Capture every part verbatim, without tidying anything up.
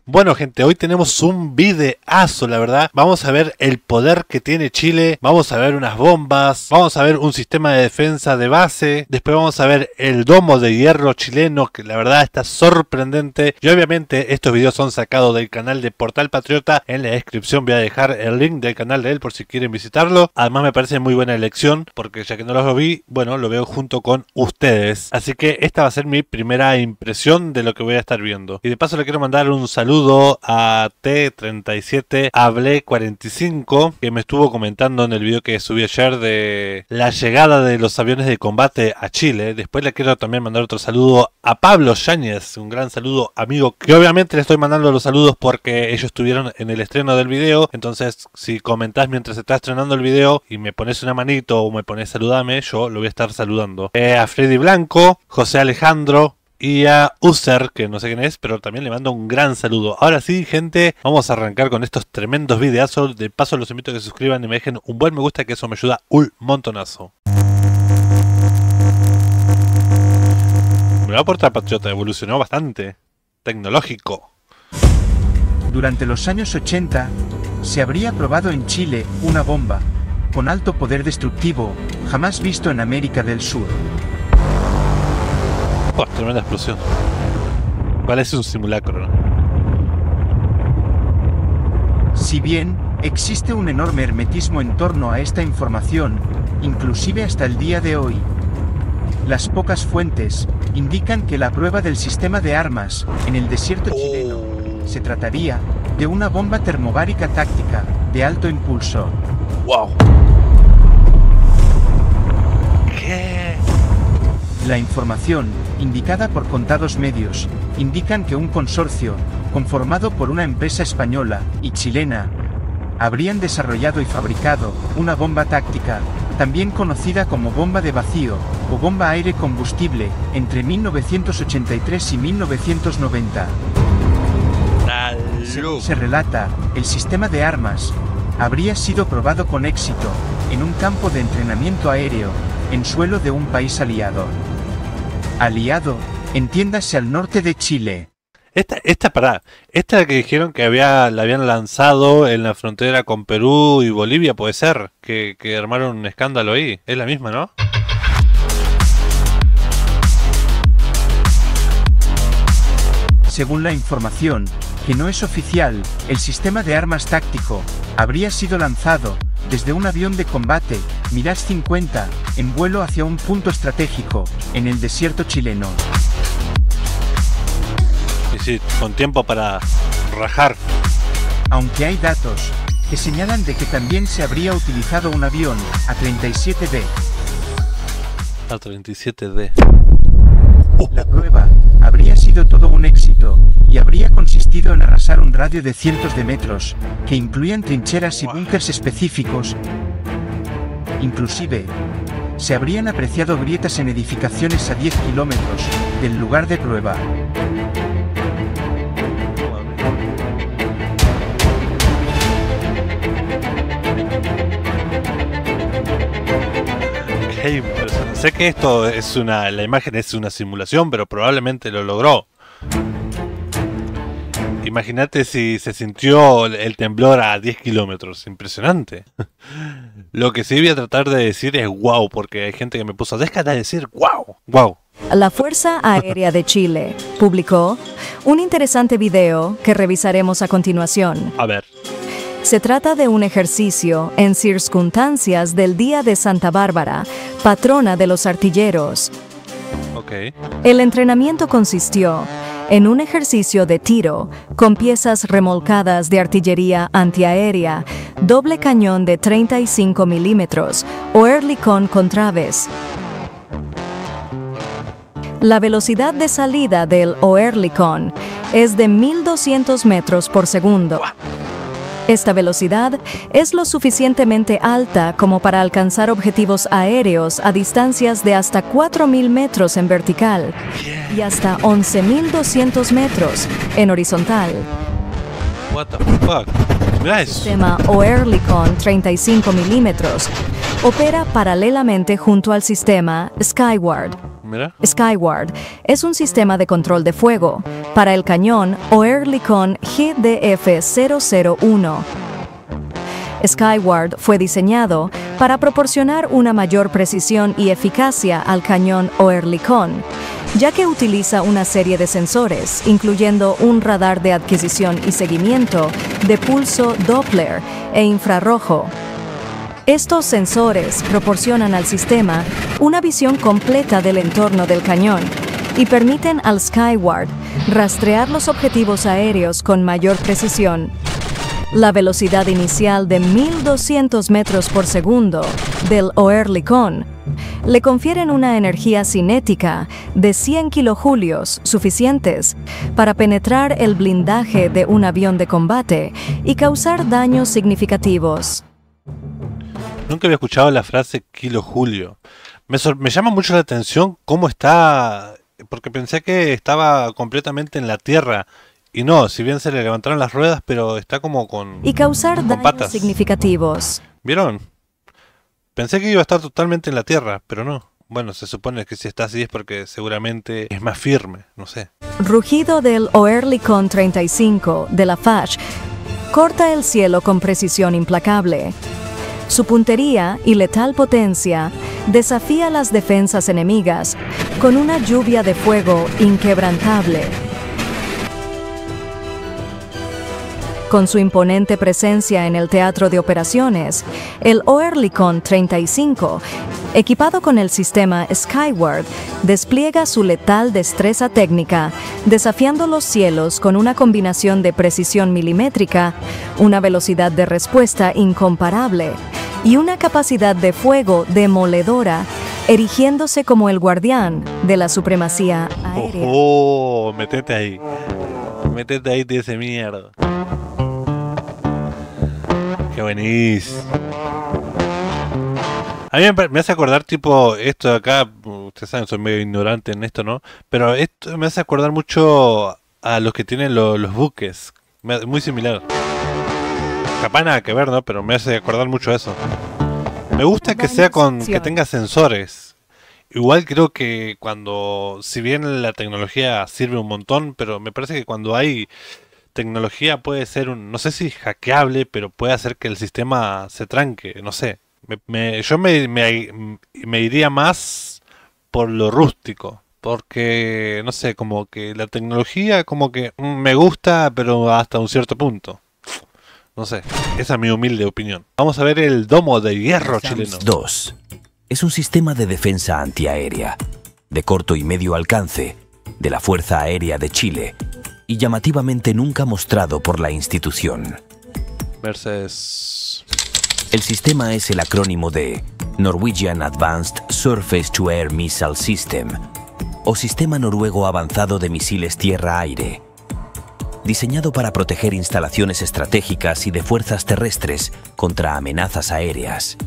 Bueno gente, hoy tenemos un videazo, la verdad. Vamos a ver el poder que tiene Chile, vamos a ver unas bombas, vamos a ver un sistema de defensa de base, después vamos a ver el domo de hierro chileno, que la verdad está sorprendente. Y obviamente estos videos son sacados del canal de Portal Patriota. En la descripción voy a dejar el link del canal de él por si quieren visitarlo. Además me parece muy buena elección, porque ya que no los vi, bueno, lo veo junto con ustedes. Así que esta va a ser mi primera impresión de lo que voy a estar viendo. Y de paso le quiero mandar un saludo a T treinta y siete Able cuarenta y cinco, que me estuvo comentando en el video que subí ayer de la llegada de los aviones de combate a Chile. Después le quiero también mandar otro saludo a Pablo Yáñez, un gran saludo amigo, que obviamente le estoy mandando los saludos porque ellos estuvieron en el estreno del video. Entonces si comentás mientras está estrenando el video y me pones una manito o me pones saludame, yo lo voy a estar saludando. Eh, a Freddy Blanco, José Alejandro y a User, que no sé quién es, pero también le mando un gran saludo. Ahora sí, gente, vamos a arrancar con estos tremendos videazos. De paso los invito a que se suscriban y me dejen un buen me gusta, que eso me ayuda un montonazo. Me va a Portal Patriota, evolucionó bastante. Tecnológico. Durante los años ochenta, se habría probado en Chile una bomba con alto poder destructivo, jamás visto en América del Sur. Oh, tremenda explosión. Parece un simulacro, ¿no? Si bien existe un enorme hermetismo en torno a esta información, inclusive hasta el día de hoy, las pocas fuentes indican que la prueba del sistema de armas en el desierto chileno se trataría de una bomba termobárica táctica de alto impulso. ¡Wow! ¿Qué? La información, indicada por contados medios, indican que un consorcio, conformado por una empresa española y chilena, habrían desarrollado y fabricado una bomba táctica, también conocida como bomba de vacío o bomba aire combustible, entre mil novecientos ochenta y tres y mil novecientos noventa. Según se relata, el sistema de armas habría sido probado con éxito en un campo de entrenamiento aéreo en suelo de un país aliado. Aliado, entiéndase al norte de Chile. Esta, esta, pará, esta que dijeron que había, la habían lanzado en la frontera con Perú y Bolivia, puede ser, que, que armaron un escándalo ahí, es la misma, ¿no? Según la información, que no es oficial, el sistema de armas táctico habría sido lanzado desde un avión de combate Mirage cincuenta en vuelo hacia un punto estratégico en el desierto chileno. Y sí, con tiempo para rajar. Aunque hay datos que señalan de que también se habría utilizado un avión A treinta y siete D. A treinta y siete D. La prueba habría sido todo un éxito y habría consistido en arrasar un radio de cientos de metros, que incluían trincheras y búnkers específicos. Inclusive, se habrían apreciado grietas en edificaciones a diez kilómetros del lugar de prueba. Qué impresionante. Sé que esto es una, la imagen es una simulación, pero probablemente lo logró. Imagínate si se sintió el temblor a diez kilómetros. Impresionante. Lo que sí voy a tratar de decir es wow, porque hay gente que me puso, déjate de decir wow, wow. La Fuerza Aérea de Chile publicó un interesante video que revisaremos a continuación. A ver. Se trata de un ejercicio en circunstancias del Día de Santa Bárbara, patrona de los artilleros. Okay. El entrenamiento consistió en un ejercicio de tiro con piezas remolcadas de artillería antiaérea, doble cañón de treinta y cinco milímetros o Oerlikon con traves. La velocidad de salida del Oerlikon es de mil doscientos metros por segundo. Esta velocidad es lo suficientemente alta como para alcanzar objetivos aéreos a distancias de hasta cuatro mil metros en vertical y hasta once mil doscientos metros en horizontal. What the fuck? Mira eso. El sistema Oerlikon treinta y cinco milímetros opera paralelamente junto al sistema Skyward. Mira. Skyward es un sistema de control de fuego para el cañón Oerlikon G D F cero cero uno. Skyward fue diseñado para proporcionar una mayor precisión y eficacia al cañón Oerlikon, ya que utiliza una serie de sensores, incluyendo un radar de adquisición y seguimiento de pulso Doppler e infrarrojo. Estos sensores proporcionan al sistema una visión completa del entorno del cañón y permiten al Skyward rastrear los objetivos aéreos con mayor precisión. La velocidad inicial de mil doscientos metros por segundo del Oerlikon le confieren una energía cinética de cien kilojulios suficientes para penetrar el blindaje de un avión de combate y causar daños significativos. Nunca había escuchado la frase kilojulio. Me, sor- me llama mucho la atención cómo está, porque pensé que estaba completamente en la tierra. Y no, si bien se le levantaron las ruedas, pero está como con, Y causar con daños patas. significativos. ¿Vieron? Pensé que iba a estar totalmente en la tierra, pero no. Bueno, se supone que si está así es porque seguramente es más firme, no sé. Rugido del Oerlikon treinta y cinco de la F A S H corta el cielo con precisión implacable. Su puntería y letal potencia desafía las defensas enemigas con una lluvia de fuego inquebrantable. Con su imponente presencia en el teatro de operaciones, el Oerlikon treinta y cinco, equipado con el sistema Skyward, despliega su letal destreza técnica, desafiando los cielos con una combinación de precisión milimétrica, una velocidad de respuesta incomparable y una capacidad de fuego demoledora, erigiéndose como el guardián de la supremacía aérea. Oh, oh, metete ahí. Metete ahí de ese mierda. Qué buenísimo. A mí me, me hace acordar tipo esto de acá, ustedes saben, soy medio ignorante en esto, ¿no? Pero esto me hace acordar mucho a los que tienen lo- los buques. Me- Muy similar. Capaz nada que ver, ¿no? Pero me hace acordar mucho a eso. Me gusta que sea con que tenga sensores. Igual creo que cuando, si bien la tecnología sirve un montón, pero me parece que cuando hay tecnología puede ser un, no sé si hackeable, pero puede hacer que el sistema se tranque, no sé. Me, me- yo me, me, me iría más por lo rústico, porque, no sé, como que la tecnología como que mm, me gusta, pero hasta un cierto punto. No sé, esa es mi humilde opinión. Vamos a ver el domo de hierro chileno. dos. Es un sistema de defensa antiaérea, de corto y medio alcance, de la Fuerza Aérea de Chile, y llamativamente nunca mostrado por la institución. Versus... El sistema es el acrónimo de Norwegian Advanced Surface-to-Air Missile System, o Sistema Noruego Avanzado de Misiles Tierra-Aire, diseñado para proteger instalaciones estratégicas y de fuerzas terrestres contra amenazas aéreas.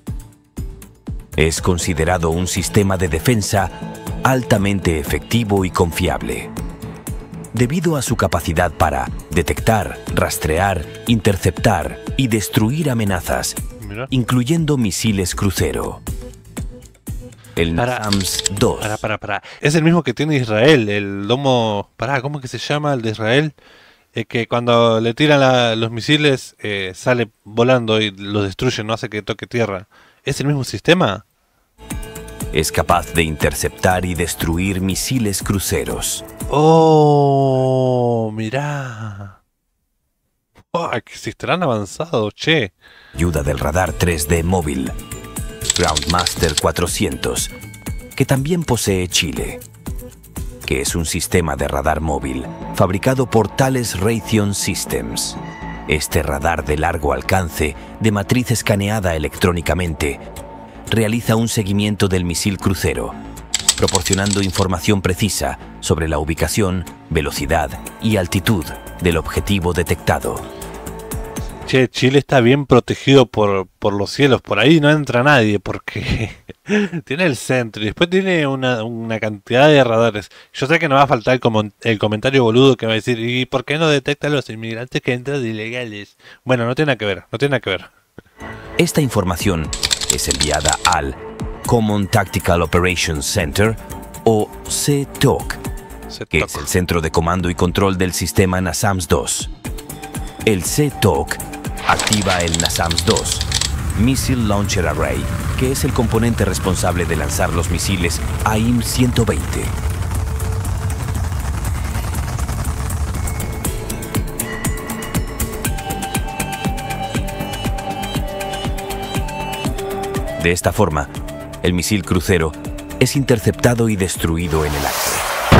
Es considerado un sistema de defensa altamente efectivo y confiable, debido a su capacidad para detectar, rastrear, interceptar y destruir amenazas, Mira. incluyendo misiles crucero. El Para- NASAMS dos. Para, para, para. Es el mismo que tiene Israel, el domo... Pará, ¿cómo que se llama el de Israel? Es que cuando le tiran la- los misiles eh, sale volando y los destruye, no hace que toque tierra. ¿Es el mismo sistema? Es capaz de interceptar y destruir misiles cruceros. Oh, mirá. Oh, que si estarán avanzados, che. Ayuda del radar tres D móvil Groundmaster cuatrocientos, que también posee Chile, que es un sistema de radar móvil fabricado por Thales Raytheon Systems. Este radar de largo alcance, de matriz escaneada electrónicamente, realiza un seguimiento del misil crucero, proporcionando información precisa sobre la ubicación, velocidad y altitud del objetivo detectado. Che, Chile está bien protegido por, por los cielos. Por ahí no entra nadie porque tiene el centro y después tiene una, una cantidad de radares. Yo sé que no va a faltar el, como- el comentario boludo que va a decir, ¿y por qué no detecta a los inmigrantes que entran ilegales? Bueno, no tiene nada que ver, no tiene nada que ver. Esta información es enviada al Common Tactical Operations Center C T O C, que es el centro de comando y control del sistema NASAMS dos. El C T O C activa el NASAMS dos, Missile Launcher Array, que es el componente responsable de lanzar los misiles A I M ciento veinte. De esta forma, el misil crucero es interceptado y destruido en el acto.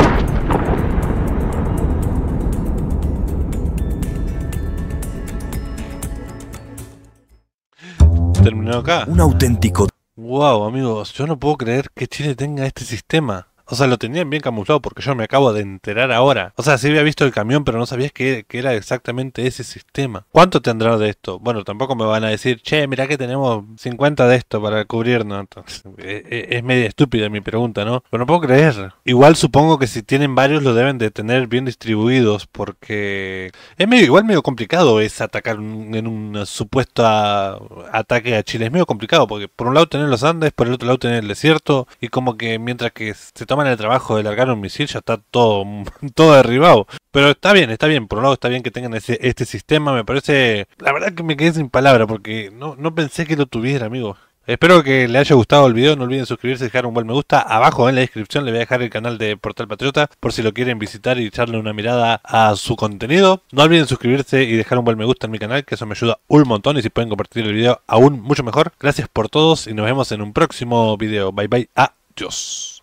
Terminó acá. Un auténtico... Wow, amigos, yo no puedo creer que Chile tenga este sistema. O sea, lo tenían bien camuflado porque yo me acabo de enterar ahora. O sea, sí había visto el camión, pero no sabías que, que era exactamente ese sistema. ¿Cuánto tendrá de esto? Bueno, tampoco me van a decir, che, mirá que tenemos cincuenta de esto para cubrirnos. Entonces, es, es media estúpida mi pregunta, ¿no? Pero no puedo creer. Igual supongo que si tienen varios lo deben de tener bien distribuidos porque... Es medio, igual medio complicado es atacar un, en un supuesto a, ataque a Chile. Es medio complicado porque por un lado tenés los Andes, por el otro lado tenés el desierto y como que mientras que se toman el trabajo de largar un misil ya está todo, todo derribado. Pero está bien, está bien, por un lado está bien que tengan ese, este sistema, me parece... La verdad que me quedé sin palabra porque no, no pensé que lo tuviera, amigo. Espero que les haya gustado el video, no olviden suscribirse y dejar un buen me gusta. Abajo en la descripción les voy a dejar el canal de Portal Patriota por si lo quieren visitar y echarle una mirada a su contenido. No olviden suscribirse y dejar un buen me gusta en mi canal, que eso me ayuda un montón, y si pueden compartir el video aún mucho mejor. Gracias por todos y nos vemos en un próximo video. Bye bye, adiós.